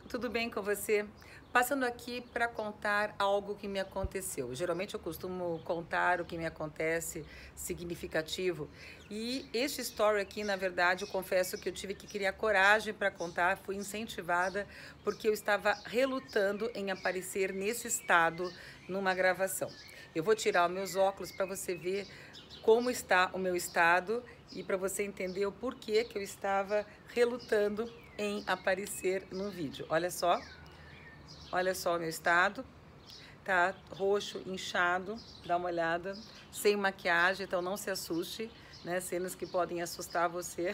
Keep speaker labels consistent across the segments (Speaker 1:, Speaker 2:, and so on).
Speaker 1: tudo bem com você? Passando aqui para contar algo que me aconteceu. Geralmente eu costumo contar o que me acontece significativo. E este story aqui, na verdade, eu confesso que eu tive que criar coragem para contar, fui incentivada porque eu estava relutando em aparecer nesse estado numa gravação. Eu vou tirar os meus óculos para você ver como está o meu estado e para você entender o porquê que eu estava relutando em aparecer no vídeo. Olha só o meu estado, tá roxo, inchado, dá uma olhada, sem maquiagem, então não se assuste, né, cenas que podem assustar você.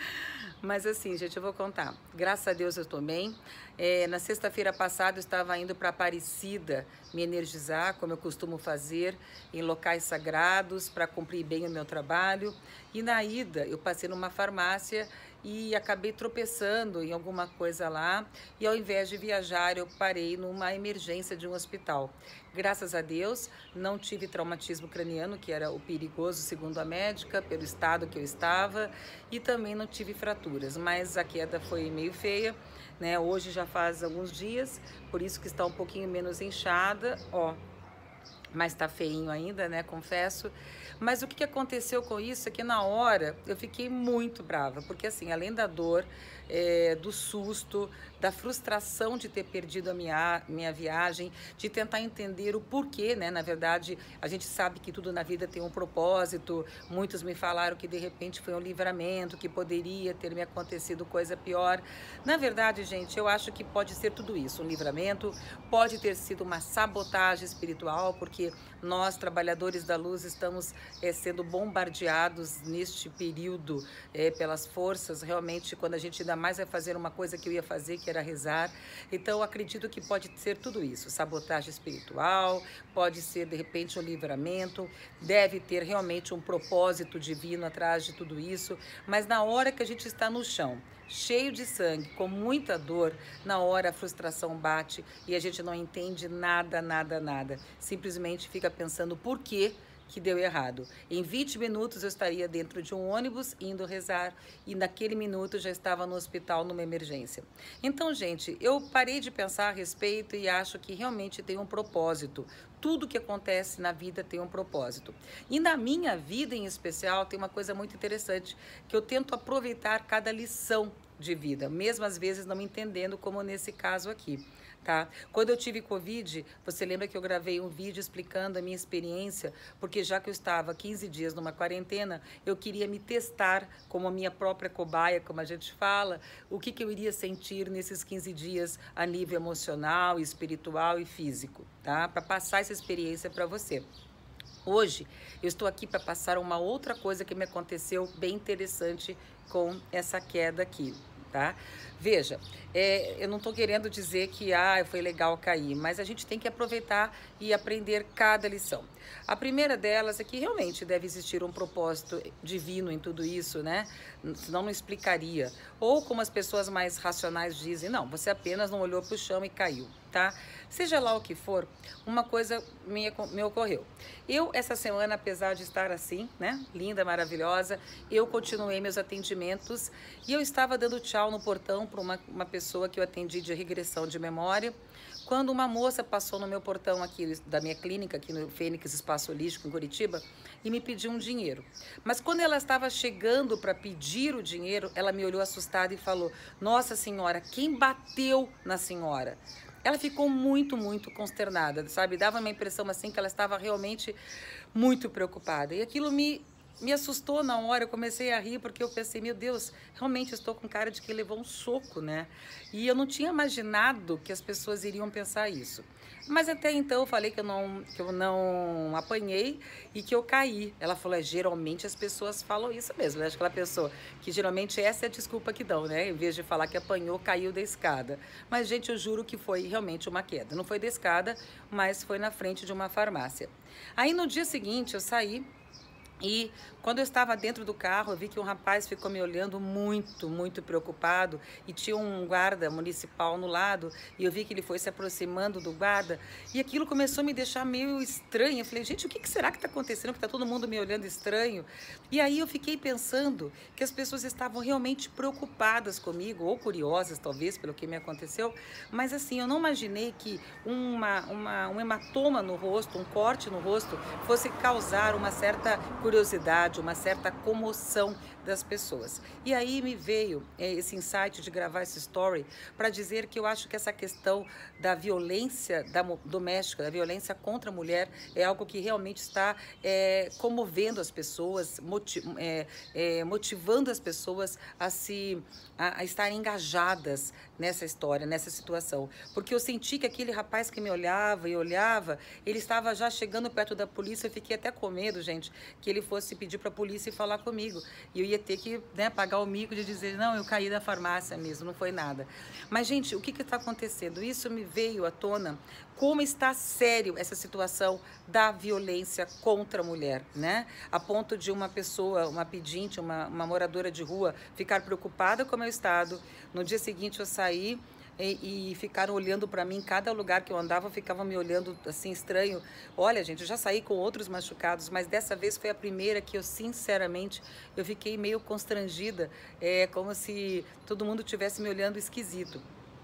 Speaker 1: Mas assim, gente, eu vou contar. Graças a Deus eu tô bem. Na sexta-feira passada eu estava indo para Aparecida me energizar, como eu costumo fazer, em locais sagrados, para cumprir bem o meu trabalho. E na ida eu passei numa farmácia e acabei tropeçando em alguma coisa lá. E ao invés de viajar, eu parei numa emergência de um hospital. Graças a Deus, não tive traumatismo craniano, que era o perigoso, segundo a médica, pelo estado que eu estava, e também não tive fraturas, mas a queda foi meio feia, né? Hoje já faz alguns dias, por isso que está um pouquinho menos inchada, ó. Mas tá feinho ainda, né? Confesso. Mas o que aconteceu com isso é que na hora eu fiquei muito brava, porque assim, além da dor, do susto, da frustração de ter perdido a minha viagem, de tentar entender o porquê, né? Na verdade, a gente sabe que tudo na vida tem um propósito. Muitos me falaram que de repente foi um livramento, que poderia ter me acontecido coisa pior. Na verdade, gente, eu acho que pode ser tudo isso, um livramento, pode ter sido uma sabotagem espiritual, porque nós, trabalhadores da luz, estamos sendo bombardeados neste período pelas forças. Realmente, quando a gente ainda mais vai fazer uma coisa que eu ia fazer, que era rezar. Então, eu acredito que pode ser tudo isso. Sabotagem espiritual, pode ser, de repente, um livramento. Deve ter realmente um propósito divino atrás de tudo isso. Mas na hora que a gente está no chão, cheio de sangue, com muita dor, na hora a frustração bate e a gente não entende nada. Simplesmente fica pensando por quê que deu errado. Em 20 minutos eu estaria dentro de um ônibus indo rezar e naquele minuto eu já estava no hospital numa emergência. Então, gente, eu parei de pensar a respeito e acho que realmente tem um propósito. Tudo que acontece na vida tem um propósito. E na minha vida em especial tem uma coisa muito interessante, que eu tento aproveitar cada lição de vida, mesmo às vezes não entendendo, como nesse caso aqui, tá? Quando eu tive Covid, você lembra que eu gravei um vídeo explicando a minha experiência, porque já que eu estava 15 dias numa quarentena, eu queria me testar como a minha própria cobaia, como a gente fala, o que eu iria sentir nesses 15 dias a nível emocional, espiritual e físico, tá? Para passar essa experiência para você. Hoje eu estou aqui para passar uma outra coisa que me aconteceu bem interessante com essa queda aqui, tá? Veja, eu não estou querendo dizer que foi legal cair, mas a gente tem que aproveitar e aprender cada lição. A primeira delas é que realmente deve existir um propósito divino em tudo isso, né? Senão não explicaria. Ou como as pessoas mais racionais dizem, não, você apenas não olhou para o chão e caiu, tá? Seja lá o que for, uma coisa me ocorreu. Eu, essa semana, apesar de estar assim, né, linda, maravilhosa, eu continuei meus atendimentos e eu estava dando tchau no portão para uma pessoa que eu atendi de regressão de memória, quando uma moça passou no meu portão aqui da minha clínica, aqui no Fênix Espaço Holístico, em Curitiba, e me pediu um dinheiro. Mas quando ela estava chegando para pedir o dinheiro, ela me olhou assustada e falou, nossa senhora, quem bateu na senhora? Ela ficou muito consternada, sabe? Dava uma impressão assim que ela estava realmente muito preocupada. E aquilo me assustou na hora, eu comecei a rir porque eu pensei, meu Deus, realmente eu estou com cara de que levou um soco, né? E eu não tinha imaginado que as pessoas iriam pensar isso. Mas até então eu falei que eu não apanhei e que eu caí. Ela falou, geralmente as pessoas falam isso mesmo, né? Acho que ela pensou que geralmente essa é a desculpa que dão, né? Em vez de falar que apanhou, caiu da escada. Mas, gente, eu juro que foi realmente uma queda. Não foi da escada, mas foi na frente de uma farmácia. Aí no dia seguinte eu saí e Quando eu estava dentro do carro, eu vi que um rapaz ficou me olhando muito, muito preocupado e tinha um guarda municipal no lado e eu vi que ele foi se aproximando do guarda e aquilo começou a me deixar meio estranho. Eu falei, gente, o que será que está acontecendo? Que está todo mundo me olhando estranho. E aí eu fiquei pensando que as pessoas estavam realmente preocupadas comigo ou curiosas, talvez, pelo que me aconteceu. Mas assim, eu não imaginei que um hematoma no rosto, um corte no rosto, fosse causar uma certa curiosidade, uma certa comoção das pessoas. E aí me veio esse insight de gravar essa story para dizer que eu acho que essa questão da violência doméstica, da violência contra a mulher, é algo que realmente está comovendo as pessoas, motivando as pessoas a estarem engajadas nessa história, nessa situação. Porque eu senti que aquele rapaz que me olhava e olhava, ele estava já chegando perto da polícia. Eu fiquei até com medo, gente, que ele fosse pedir para a polícia e falar comigo. E eu ia ter que, né, pagar o mico de dizer, não, eu caí da farmácia mesmo, não foi nada. Mas, gente, o que está acontecendo? Isso me veio à tona como está sério essa situação da violência contra a mulher, né? A ponto de uma pessoa, uma pedinte, uma moradora de rua, ficar preocupada com o meu estado. No dia seguinte eu saí e ficaram olhando para mim, em cada lugar que eu andava, ficavam me olhando assim estranho. Olha, gente, eu já saí com outros machucados, mas dessa vez foi a primeira que eu, sinceramente, eu fiquei meio constrangida, como se todo mundo tivesse me olhando esquisito.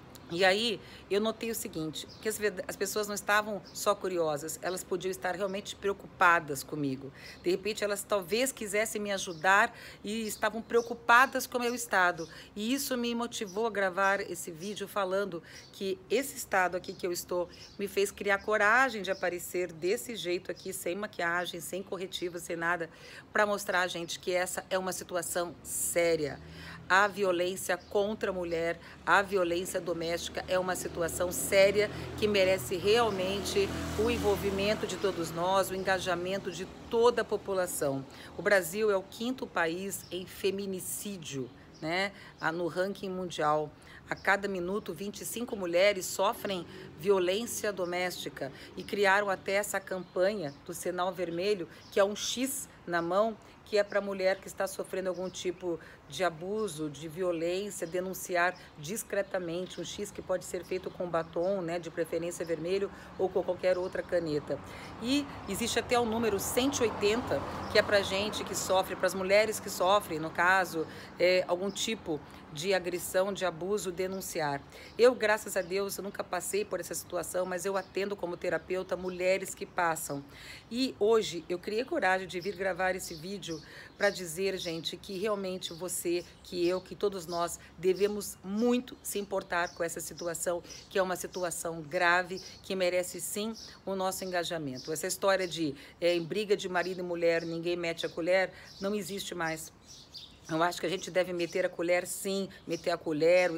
Speaker 1: E aí eu notei o seguinte, que as pessoas não estavam só curiosas, elas podiam estar realmente preocupadas comigo. De repente elas talvez quisessem me ajudar e estavam preocupadas com o meu estado. E isso me motivou a gravar esse vídeo falando que esse estado aqui que eu estou me fez criar coragem de aparecer desse jeito aqui, sem maquiagem, sem corretivo, sem nada, para mostrar a gente que essa é uma situação séria. A violência contra a mulher, a violência doméstica é uma situação séria que merece realmente o envolvimento de todos nós, o engajamento de toda a população. O Brasil é o 5º país em feminicídio, né, no ranking mundial. A cada minuto, 25 mulheres sofrem violência doméstica e criaram até essa campanha do sinal vermelho, que é um X na mão, que é para a mulher que está sofrendo algum tipo de abuso, de violência, denunciar discretamente, um X que pode ser feito com batom, né, de preferência vermelho ou com qualquer outra caneta. E existe até o número 180, que é para gente que sofre, para as mulheres que sofrem, no caso, algum tipo de agressão, de abuso, denunciar. Eu, graças a Deus, eu nunca passei por essa situação, mas eu atendo como terapeuta mulheres que passam. E hoje eu criei coragem de vir gravar esse vídeo para dizer, gente, que realmente você, que eu, que todos nós devemos muito se importar com essa situação, que é uma situação grave, que merece sim o nosso engajamento. Essa história de em briga de marido e mulher, ninguém mete a colher, não existe mais. Eu acho que a gente deve meter a colher, sim, meter a colher,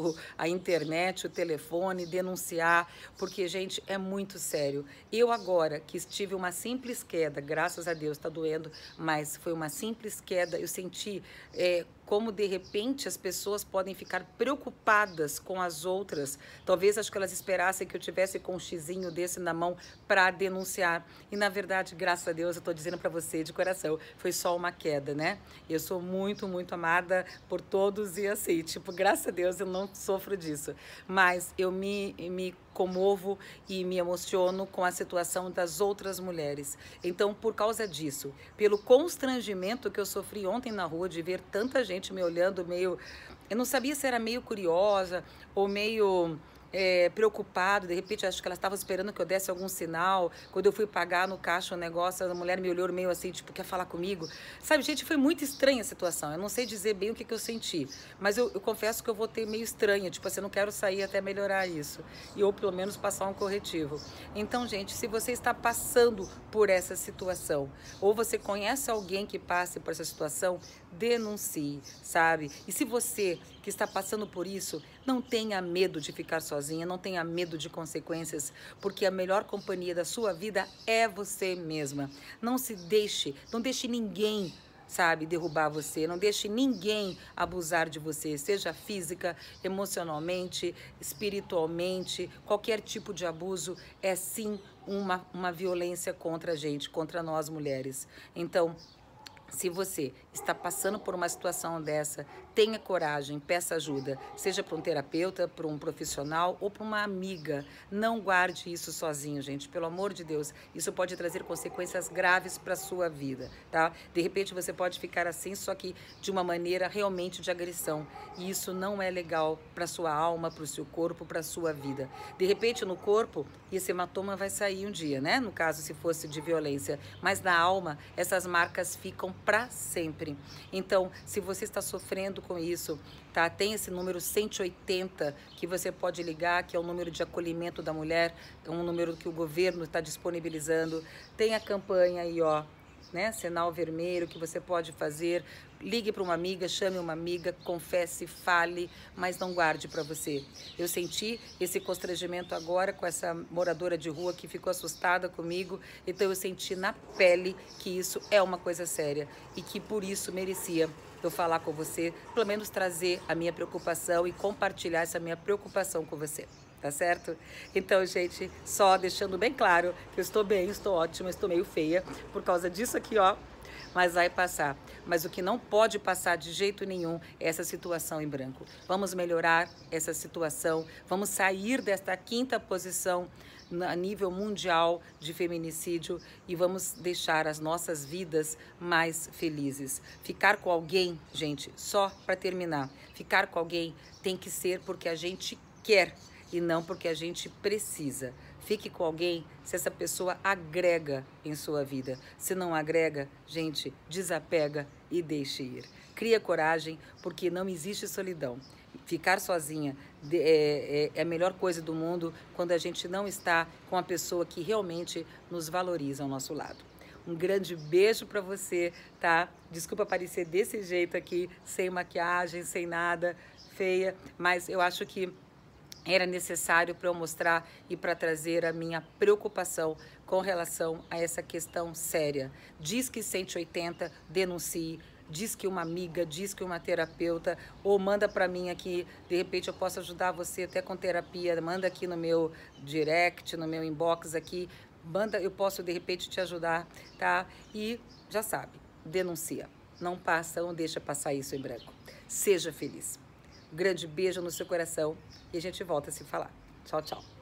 Speaker 1: a internet, o telefone, denunciar, porque, gente, é muito sério. Eu agora, que tive uma simples queda, graças a Deus, está doendo, mas foi uma simples queda, eu senti como, de repente, as pessoas podem ficar preocupadas com as outras. Talvez acho que elas esperassem que eu tivesse com um xizinho desse na mão para denunciar. E, na verdade, graças a Deus, eu estou dizendo para você de coração, foi só uma queda, né? Eu sou muito, muito amada por todos e assim, tipo, graças a Deus eu não sofro disso. Mas eu me comovo e me emociono com a situação das outras mulheres. Então, por causa disso, pelo constrangimento que eu sofri ontem na rua de ver tanta gente me olhando meio... Eu não sabia se era meio curiosa ou meio... preocupado, de repente acho que ela estava esperando que eu desse algum sinal. Quando eu fui pagar no caixa o negócio, a mulher me olhou meio assim, tipo, quer falar comigo? Sabe, gente, foi muito estranha a situação. Eu não sei dizer bem o que eu senti, mas eu confesso que eu voltei meio estranha, tipo assim, eu não quero sair até melhorar isso, ou pelo menos passar um corretivo. Então, gente, se você está passando por essa situação, ou você conhece alguém que passe por essa situação, denuncie, sabe? E se você que está passando por isso, não tenha medo de ficar sozinha, não tenha medo de consequências, porque a melhor companhia da sua vida é você mesma. Não se deixe, não deixe ninguém, sabe, derrubar você, não deixe ninguém abusar de você, seja física, emocionalmente, espiritualmente, qualquer tipo de abuso é sim uma violência contra a gente, contra nós mulheres. Então, Se você está passando por uma situação dessa, tenha coragem, peça ajuda, seja para um terapeuta, para um profissional ou para uma amiga. Não guarde isso sozinho, gente, pelo amor de Deus. Isso pode trazer consequências graves para a sua vida, tá? De repente você pode ficar assim, só que de uma maneira realmente de agressão. E isso não é legal para sua alma, para o seu corpo, para a sua vida. De repente no corpo, esse hematoma vai sair um dia, né? No caso, se fosse de violência. Mas na alma, essas marcas ficam para sempre. Então, se você está sofrendo com isso, tá? Tem esse número 180 que você pode ligar, que é o número de acolhimento da mulher, é um número que o governo está disponibilizando. Tem a campanha aí, ó, né? Sinal vermelho que você pode fazer. Ligue para uma amiga, chame uma amiga, confesse, fale, mas não guarde para você. Eu senti esse constrangimento agora com essa moradora de rua que ficou assustada comigo, então eu senti na pele que isso é uma coisa séria e que por isso merecia eu falar com você, pelo menos trazer a minha preocupação e compartilhar essa minha preocupação com você. Tá certo? Então, gente, só deixando bem claro que eu estou bem, estou ótima, estou meio feia por causa disso aqui, ó, mas vai passar. Mas o que não pode passar de jeito nenhum é essa situação em branco. Vamos melhorar essa situação, vamos sair desta 5ª posição a nível mundial de feminicídio e vamos deixar as nossas vidas mais felizes. Ficar com alguém, gente, só para terminar, ficar com alguém tem que ser porque a gente quer e não porque a gente precisa. Fique com alguém se essa pessoa agrega em sua vida. Se não agrega, gente, desapega e deixe ir. Cria coragem, porque não existe solidão. Ficar sozinha é a melhor coisa do mundo quando a gente não está com a pessoa que realmente nos valoriza ao nosso lado. Um grande beijo para você, tá? Desculpa aparecer desse jeito aqui, sem maquiagem, sem nada, feia, mas eu acho que era necessário para eu mostrar e para trazer a minha preocupação com relação a essa questão séria. Diz que 180, denuncie, diz que uma amiga, diz que uma terapeuta, ou manda para mim aqui, de repente eu posso ajudar você até com terapia, manda aqui no meu direct, no meu inbox aqui, manda, eu posso de repente te ajudar, tá? E já sabe, denuncia, não passa, não deixa passar isso em branco. Seja feliz. Um grande beijo no seu coração e a gente volta a se falar. Tchau, tchau.